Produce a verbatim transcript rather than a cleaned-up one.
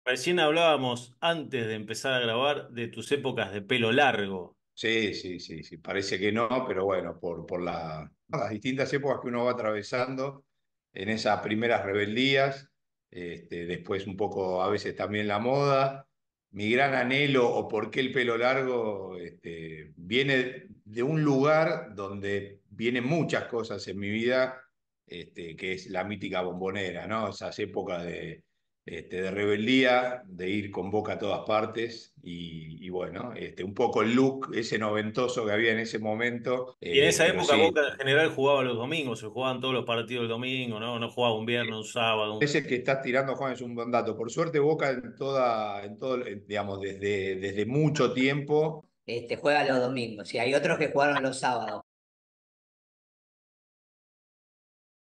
Recién hablábamos antes de empezar a grabar de tus épocas de pelo largo. Sí, sí, sí, sí, parece que no, pero bueno, por, por la- las distintas épocas que uno va atravesando en esas primeras rebeldías, este, después un poco a veces también la moda, mi gran anhelo o por qué el pelo largo, este, viene de un lugar donde vienen muchas cosas en mi vida, este, que es la mítica Bombonera, ¿no? Esas épocas de este, de rebeldía, de ir con Boca a todas partes y, y bueno, este, un poco el look ese noventoso que había en ese momento, Y en eh, esa pero época sí, Boca en general jugaba los domingos, se jugaban todos los partidos el domingo, ¿no? No jugaba un viernes, un sábado. ese que estás tirando, Juan, es un buen dato. Por suerte, Boca en toda, en todo, eh, digamos, desde, desde mucho tiempo. Este, juega los domingos y hay otros que jugaron los sábados.